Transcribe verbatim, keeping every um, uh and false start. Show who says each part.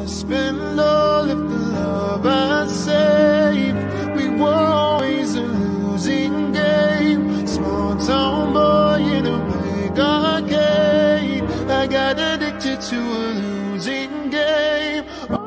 Speaker 1: spend all of the love I saved. We were always a losing game. Small town boy in a big arcade. I got addicted to a losing game.